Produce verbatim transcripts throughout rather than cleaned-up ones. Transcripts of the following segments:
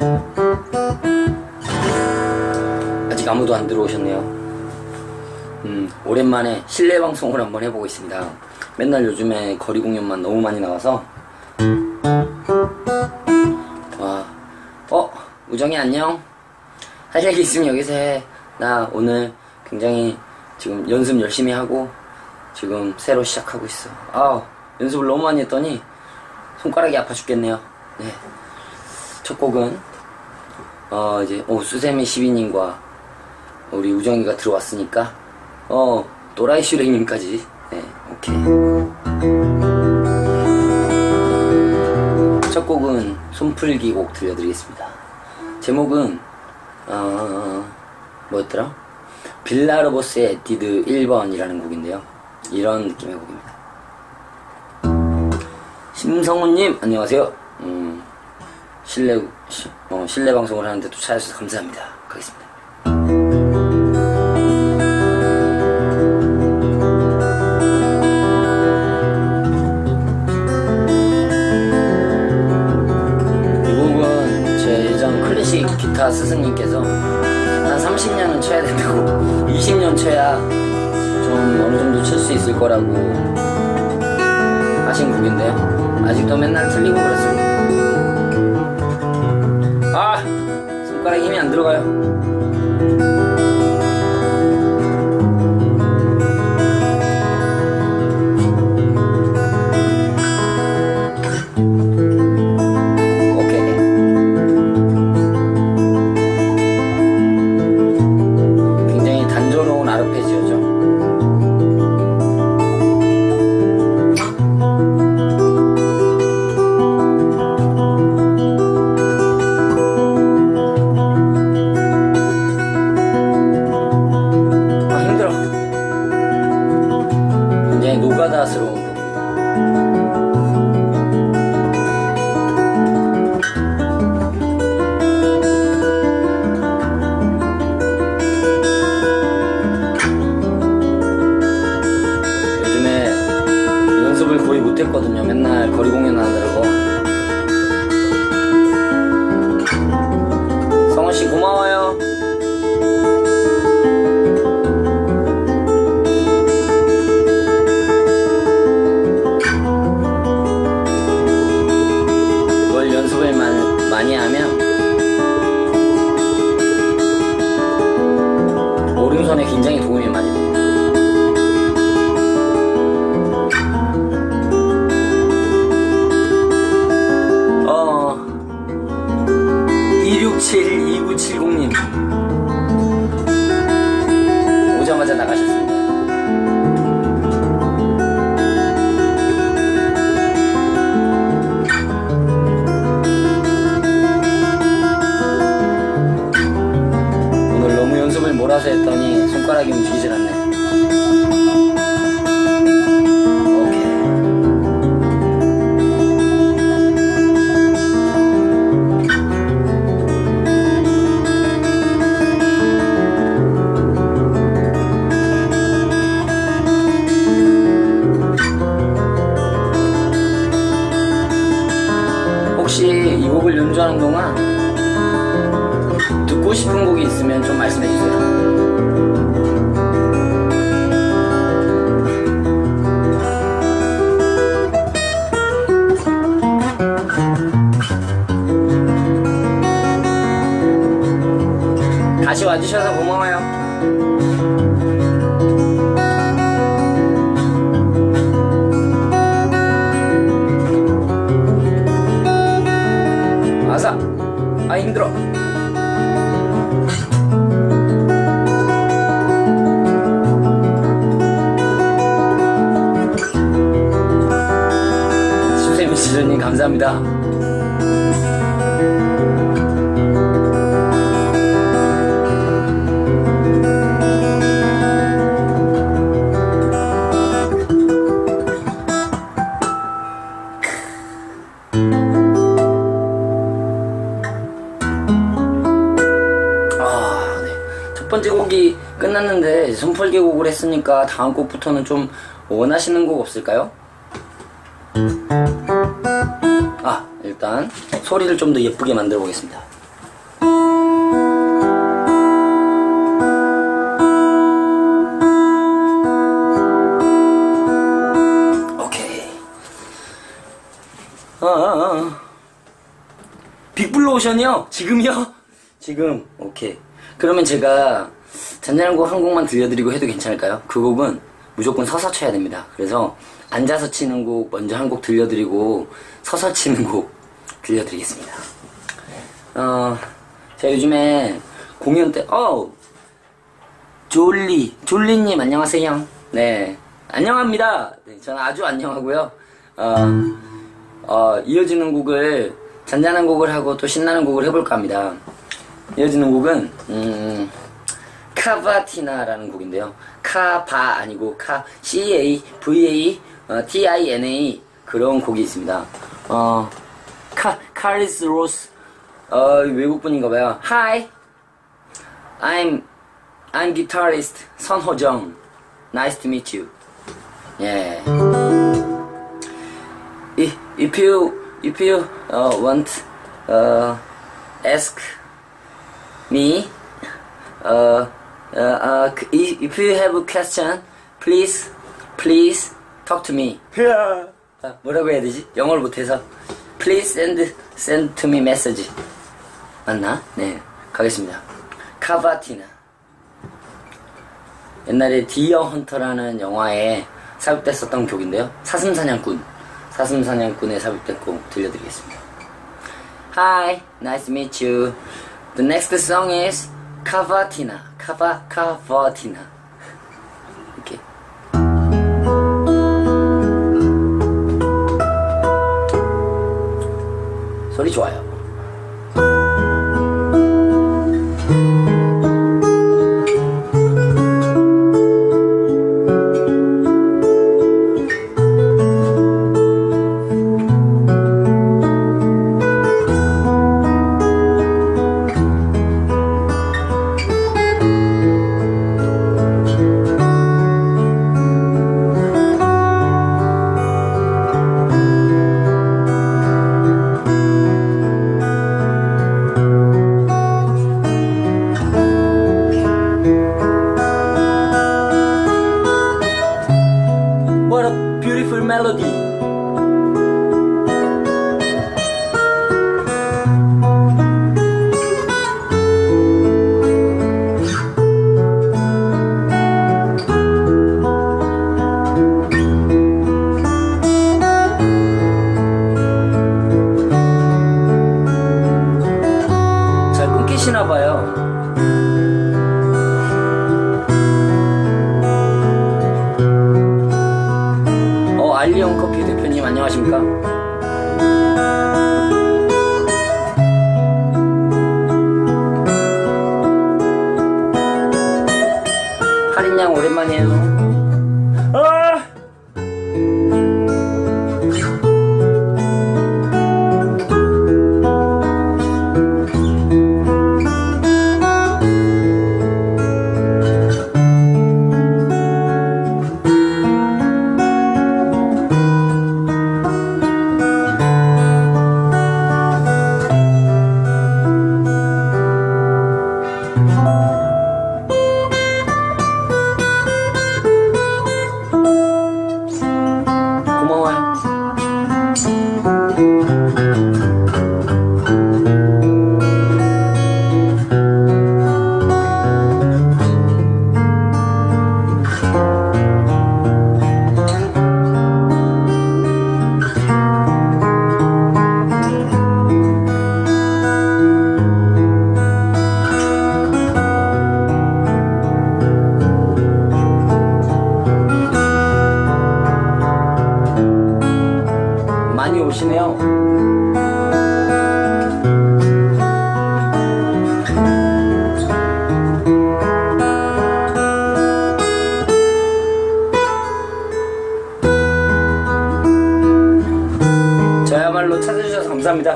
아직 아무도 안 들어오셨네요. 음, 오랜만에 실내 방송을 한번 해보고 있습니다. 맨날 요즘에 거리 공연만 너무 많이 나와서. 와, 어? 우정이 안녕? 할 얘기 있으면 여기서 해. 나 오늘 굉장히 지금 연습 열심히 하고 지금 새로 시작하고 있어. 아, 연습을 너무 많이 했더니 손가락이 아파 죽겠네요. 네. 첫 곡은 어 이제 어 수세미 시비님과 우리 우정이가 들어왔으니까 어 또라이 슈렉님까지. 네, 오케이. 첫 곡은 손풀기 곡 들려드리겠습니다. 제목은 어 뭐였더라? 빌라로보스의 에뛰드 일 번이라는 곡인데요. 이런 느낌의 곡입니다. 심성훈님 안녕하세요. 음, 실내 시, 어, 실내 방송을 하는데 또 찾아주셔서 감사합니다. 가겠습니다. 이 곡은 제 예전 클래식 기타 스승님께서 한 삼십 년은 쳐야 된다고 이십 년 쳐야 좀 어느 정도 칠 수 있을 거라고 하신 곡인데요. 아직도 맨날 틀리고 그렇습니다. 아! 손가락에 힘이 안 들어가요. 노가다스러운 곡입니다. 요즘에 연습을 거의 못했거든요. 맨날 거리 공연 하느라고. 성원씨 고마워요. 연습을 많이 하면 오른손에 굉장히 도움이 많이 됩니다. 어 이육칠 이구칠공님 오자마자 나가셨습니다. 연습을 몰아서 했더니 손가락이 움직이질 않네. 오케이. 혹시 이 곡을 연주하는 동안 듣고 싶은 곡이 있으면 좀 말씀해주세요. 다시 와주셔서 고마워요. 아싸! 아 힘들어. 수세미시전님 감사합니다. 첫 번째 곡이 끝났는데 손풀기 곡을 했으니까 다음 곡부터는 좀 원하시는 곡 없을까요? 아, 일단 소리를 좀 더 예쁘게 만들어 보겠습니다. 어, 어, 어. 빅블루 오션이요? 지금요? 지금. 오케이. 그러면 제가 잔잔한 곡 한 곡만 들려드리고 해도 괜찮을까요? 그 곡은 무조건 서서 쳐야 됩니다. 그래서 앉아서 치는 곡 먼저 한 곡 들려드리고 서서 치는 곡 들려드리겠습니다. 어, 제가 요즘에 공연 때, 어, 졸리, 졸리님 안녕하세요. 네, 안녕합니다. 네, 저는 아주 안녕하고요. 어, 어, 이어지는 곡을, 잔잔한 곡을 하고 또 신나는 곡을 해볼까 합니다. 이어지는 곡은, 음, 카바티나라는 곡인데요. 카바 아니고 카, 씨 에이 브이 에이, 어, 티 아이 엔 에이 그런 곡이 있습니다. 어, 카, 카리스 로스, 어, 외국분인가봐요. Hi, I'm, I'm guitarist 선호정. Nice to meet you. Yeah. If, if you, if you uh, want, uh, ask me, uh, uh, uh, if you have a question, please, please talk to me. 아, 뭐라고 해야 되지? 영어를 못해서. Please send, send to me message. 맞나? 네, 가겠습니다. 카바티나. 옛날에 디어 헌터라는 영화에 삽입됐었던 곡인데요. 사슴사냥꾼. 사슴사냥꾼에 삽입된 곡 들려드리겠습니다. Hi, nice to meet you. The next song is 카바티나. 카바, 카바티나. 이렇게. 소리 좋아요. What a beautiful melody. 잘 끊기시나봐요. 알리온 커피 대표님 안녕하십니까? 할인양 오랜만이에요. 아! 많이 오시네요. 저야말로 찾아주셔서 감사합니다.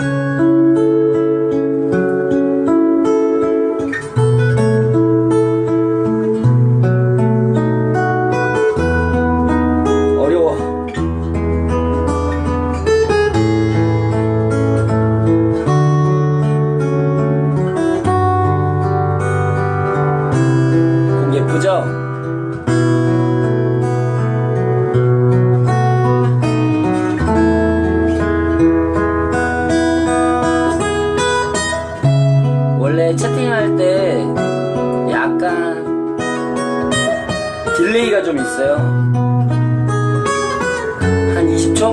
예쁘죠? 좀 있어요. 한 이십 초?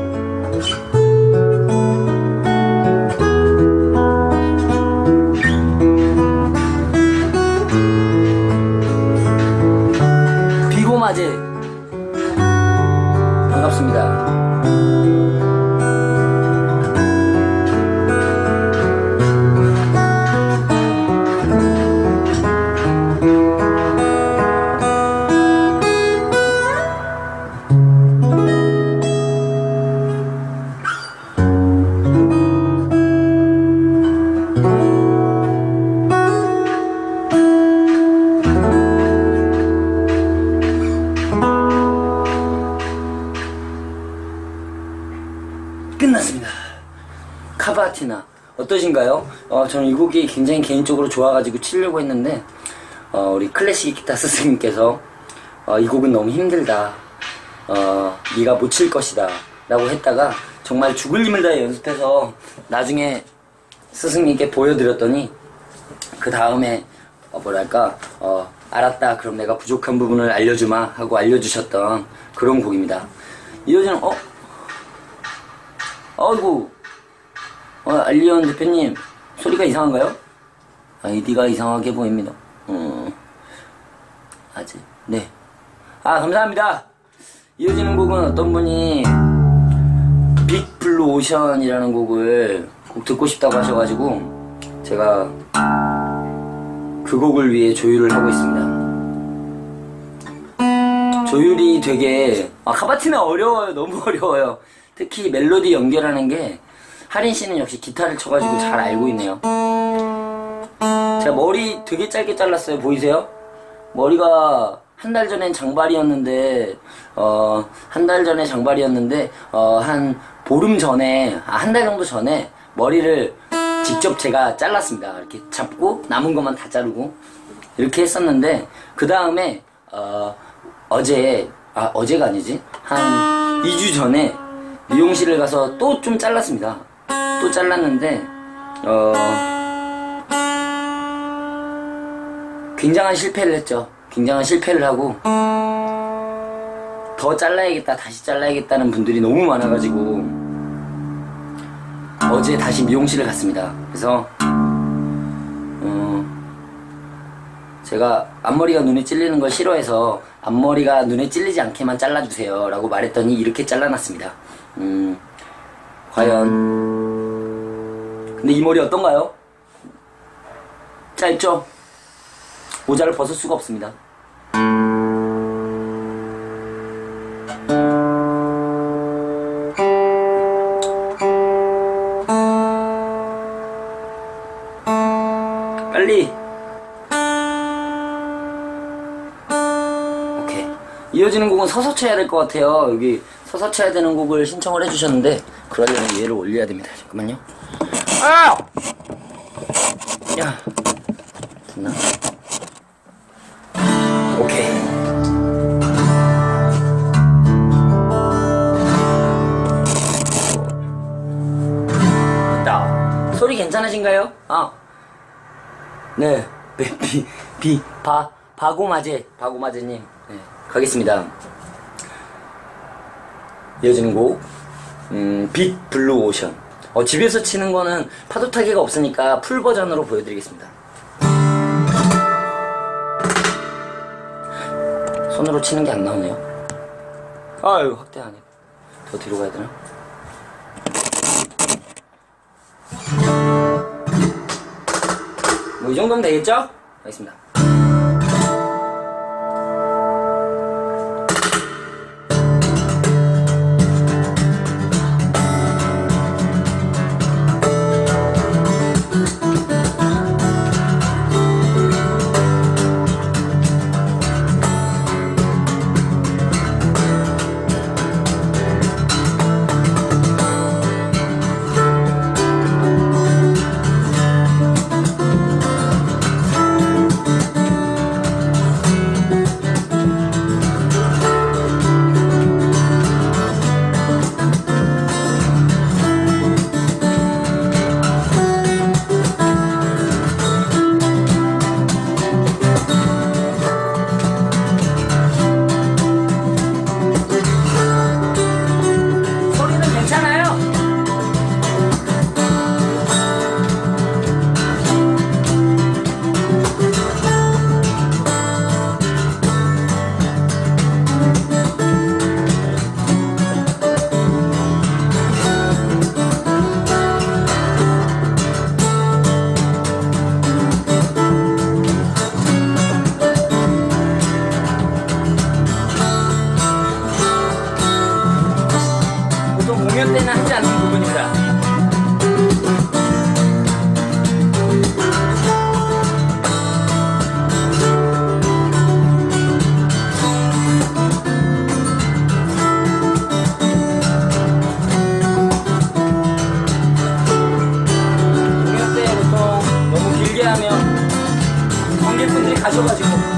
비고마제 반갑습니다. 끝났습니다. 카바티나 어떠신가요? 어, 저는 이 곡이 굉장히 개인적으로 좋아가지고 치려고 했는데 어, 우리 클래식 기타 스승님께서 어, 이 곡은 너무 힘들다, 어, 네가 못 칠 것이다 라고 했다가 정말 죽을 힘을 다해 연습해서 나중에 스승님께 보여드렸더니 그 다음에 어, 뭐랄까 어, 알았다, 그럼 내가 부족한 부분을 알려주마 하고 알려주셨던 그런 곡입니다. 이어지는 어? 아이고, 어, 알리언 대표님 소리가 이상한가요? 아이디가 이상하게 보입니다. 어, 아직 네. 아, 감사합니다. 이어지는 곡은 어떤 분이 빅 블루 오션이라는 곡을 꼭 듣고 싶다고 하셔가지고 제가 그 곡을 위해 조율을 하고 있습니다. 조율이 되게 아, 카바티는 어려워요. 너무 어려워요. 특히 멜로디 연결하는 게 하린 씨는 역시 기타를 쳐가지고 잘 알고 있네요. 제가 머리 되게 짧게 잘랐어요. 보이세요? 머리가 한 달 전엔 장발이었는데 어, 한 달 전에 장발이었는데 어, 한 보름 전에 아, 한 달 정도 전에 머리를 직접 제가 잘랐습니다. 이렇게 잡고 남은 것만 다 자르고 이렇게 했었는데 그 다음에 어, 어제 아 어제가 아니지 한 이 주 전에 미용실을 가서 또 좀 잘랐습니다. 또 잘랐는데 어 굉장한 실패를 했죠. 굉장한 실패를 하고 더 잘라야겠다, 다시 잘라야겠다는 분들이 너무 많아가지고 어제 다시 미용실을 갔습니다. 그래서 어 제가 앞머리가 눈에 찔리는 걸 싫어해서 앞머리가 눈에 찔리지 않게만 잘라주세요 라고 말했더니 이렇게 잘라놨습니다. 음, 과연 근데 이 머리 어떤가요? 짧죠? 모자를 벗을 수가 없습니다. 빨리. 오케이. 이어지는 곡은 서서 쳐야 될 것 같아요. 여기 서서 쳐야 되는 곡을 신청을 해주셨는데 그러려면 얘를 올려야 됩니다. 잠깐만요. 아! 야, 됐나? 오케이. 됐다. 소리 괜찮으신가요? 아, 네. 비, 비, 바, 바고마제, 바고마제님. 네, 가겠습니다. 이어지는 곡, 음, 빅 블루 오션. 어, 집에서 치는 거는 파도 타기가 없으니까 풀 버전으로 보여드리겠습니다. 손으로 치는 게 안 나오네요. 아유, 확대 안 해. 더 뒤로 가야 되나? 뭐 이 정도면 되겠죠? 알겠습니다. 아셔가지고.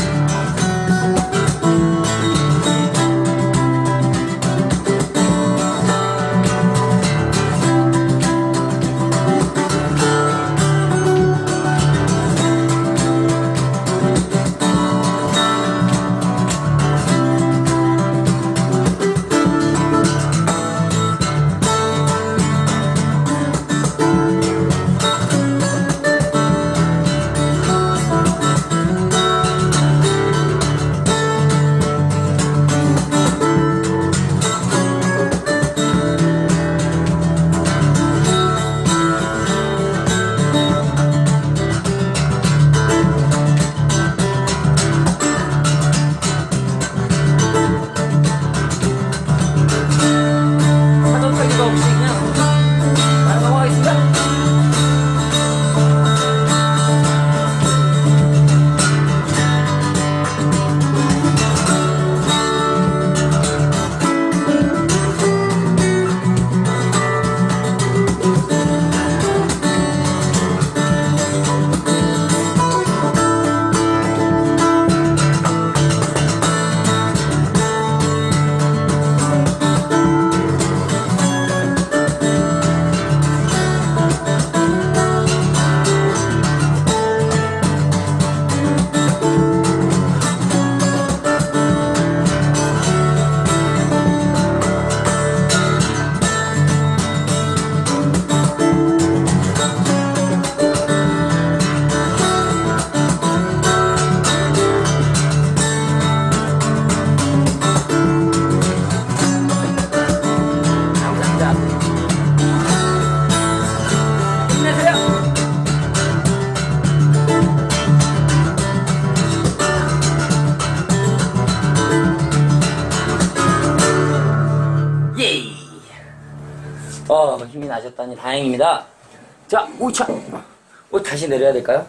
어, 힘이 나셨다니 다행입니다. 자, 우차. 어, 다시 내려야 될까요?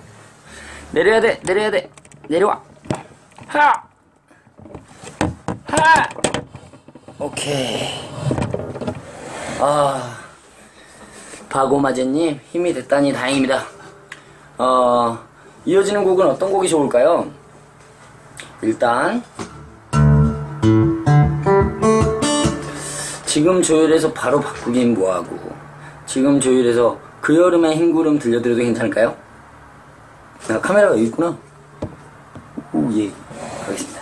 내려야 돼, 내려야 돼. 내려와. 하! 하! 오케이. 아, 바고마제님, 힘이 됐다니 다행입니다. 어, 이어지는 곡은 어떤 곡이 좋을까요? 일단, 지금 조율해서 바로 바꾸긴 뭐하고, 지금 조율해서 그 여름의 흰구름 들려드려도 괜찮을까요? 아, 카메라가 여기 있구나. 오, 예. 가겠습니다.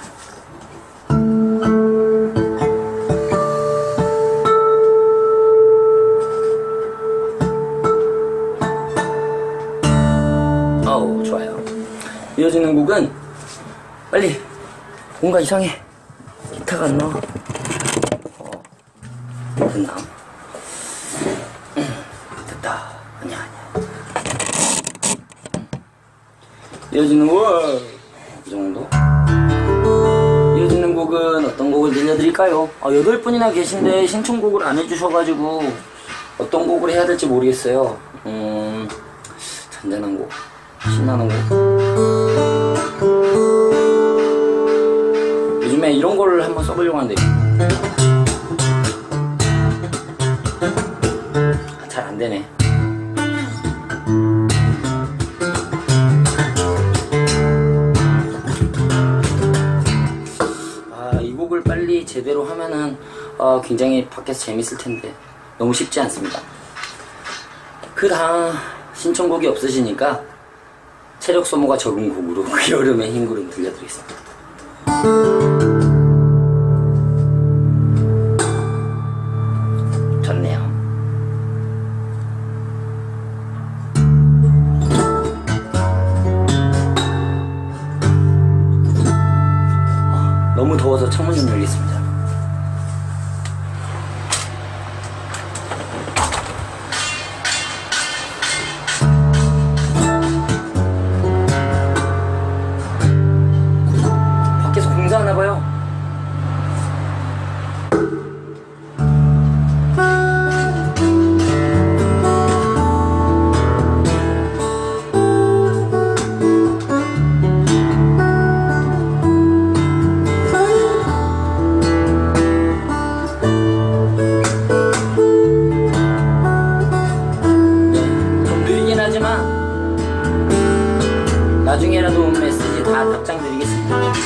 어우, 좋아요. 이어지는 곡은, 빨리! 뭔가 이상해. 기타가 안 나와. 됐나? 됐다. 아니야, 아니야. 이어지는 곡, 이 정도? 이어지는 곡은 어떤 곡을 들려드릴까요? 아, 여덟 분이나 계신데 신청곡을 안 해주셔가지고 어떤 곡을 해야 될지 모르겠어요. 음, 잔잔한 곡, 신나는 곡. 요즘에 이런 거를 한번 써보려고 하는데 잘 안되네. 아, 이 곡을 빨리 제대로 하면은 어, 굉장히 밖에서 재밌을 텐데 너무 쉽지 않습니다. 그 다음 신청곡이 없으시니까 체력 소모가 적은 곡으로 그 여름의 흰구름 들려드리겠습니다. 좋네요. 너무 더워서 창문 좀 열겠습니다. 밖에서 공사하나봐요. 나중에라도 메시지 다 다 답장 드리겠습니다.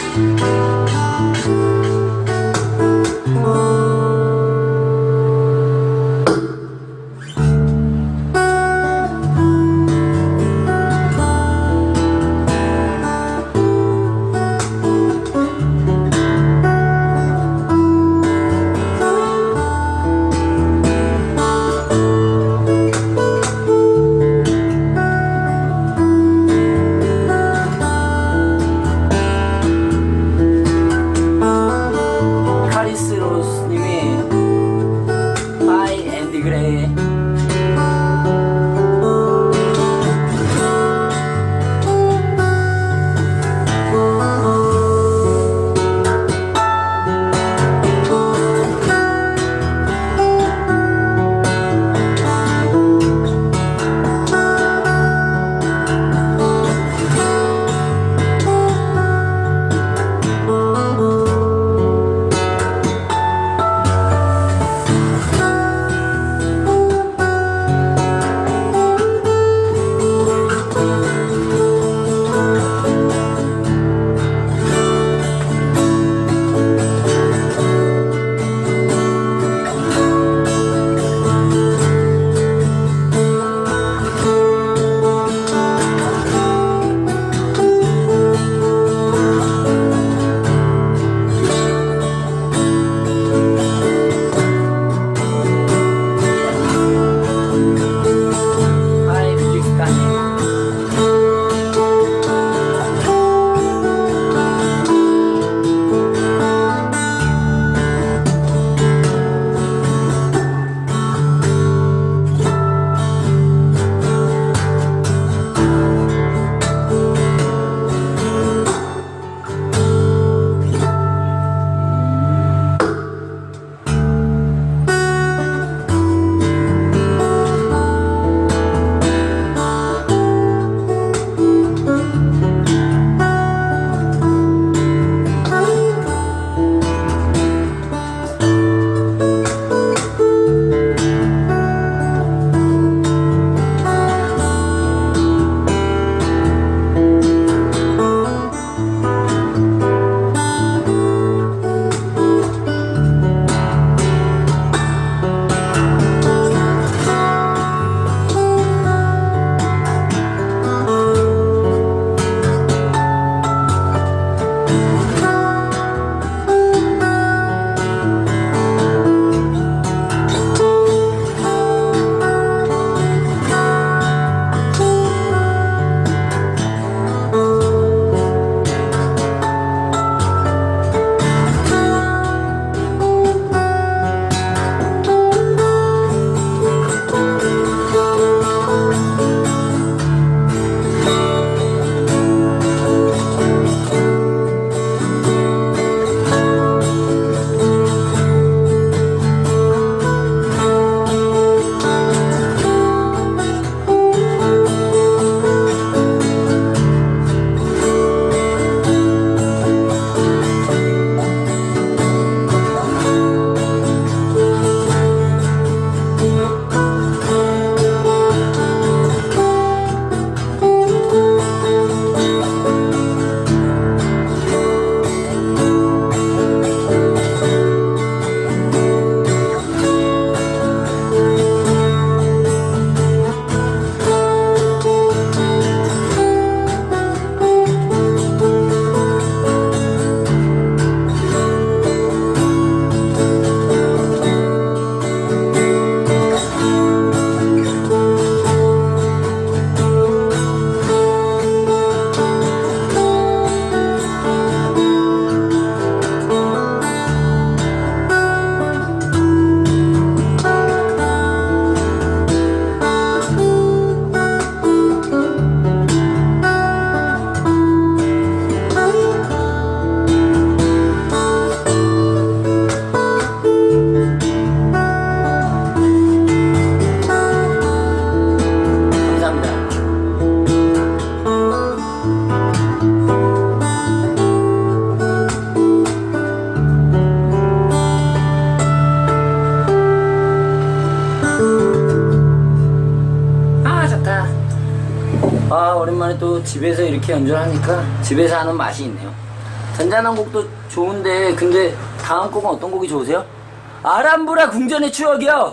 아, 오랜만에 또 집에서 이렇게 연주하니까 집에서 하는 맛이 있네요. 잔잔한 곡도 좋은데, 근데 다음 곡은 어떤 곡이 좋으세요? 아람브라 궁전의 추억이요.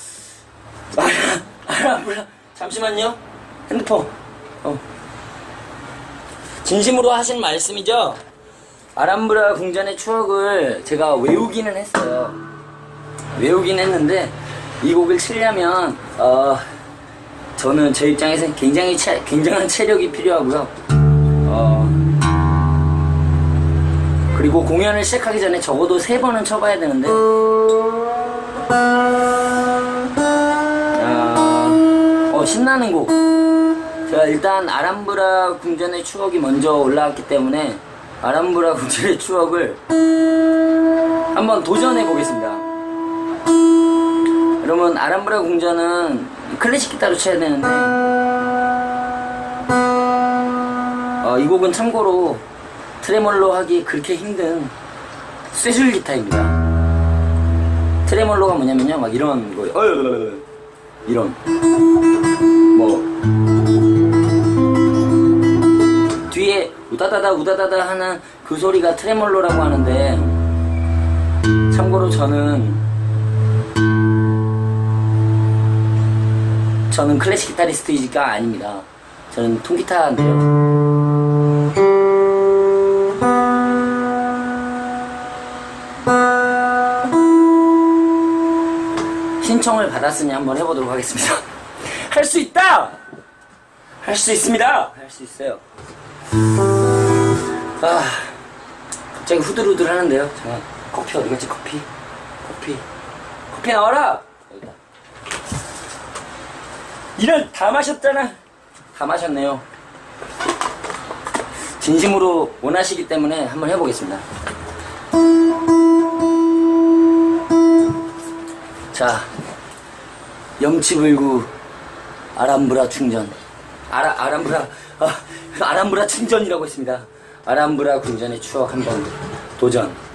아람브라, 잠시만요. 핸드폰. 어. 진심으로 하신 말씀이죠? 아람브라 궁전의 추억을 제가 외우기는 했어요. 외우긴 했는데 이 곡을 치려면 어, 저는 제 입장에서 굉장히 체, 굉장한 체력이 필요하고요. 어, 그리고 공연을 시작하기 전에 적어도 세 번은 쳐봐야 되는데 어, 어, 신나는 곡. 제가 일단 아람브라 궁전의 추억이 먼저 올라왔기 때문에 아람브라 궁전의 추억을 한번 도전해 보겠습니다. 그러면 아람브라 궁전은 클래식 기타로 쳐야 되는데 어, 이 곡은 참고로 트레몰로 하기 그렇게 힘든 쇠줄 기타입니다. 트레몰로가 뭐냐면요, 막 이런 거예요. 이런 뭐 뒤에 우다다다 우다다다 하는 그 소리가 트레몰로라고 하는데, 참고로 저는 저는 클래식 기타리스트가 아닙니다. 저는 통기타인데요. 신청을 받았으니 한번 해보도록 하겠습니다. 할 수 있다! 할 수 있습니다! 할 수 있어요. 아, 갑자기 후들후들 하는데요. 잠깐, 커피 어디 갔지? 커피? 커피. 커피 나와라! 여기다. 이런, 다 마셨잖아. 다 마셨네요. 진심으로 원하시기 때문에 한번 해보겠습니다. 자, 염치불구 아람브라 충전. 아라, 아람브라, 아, 아람브라 충전이라고 했습니다. 아람브라 궁전의 추억 한번 도전하겠습니다.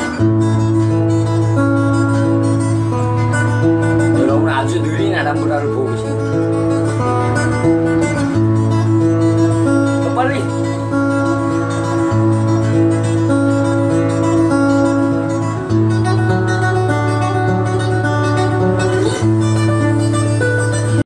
아람브라로